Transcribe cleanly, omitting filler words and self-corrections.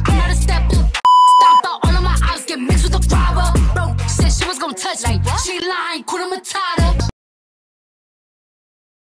I'm not a stepper. Stomp out all of my ops, get mixed with the robber. Bro, said she was gonna touch me. She lying, Kuna Matata.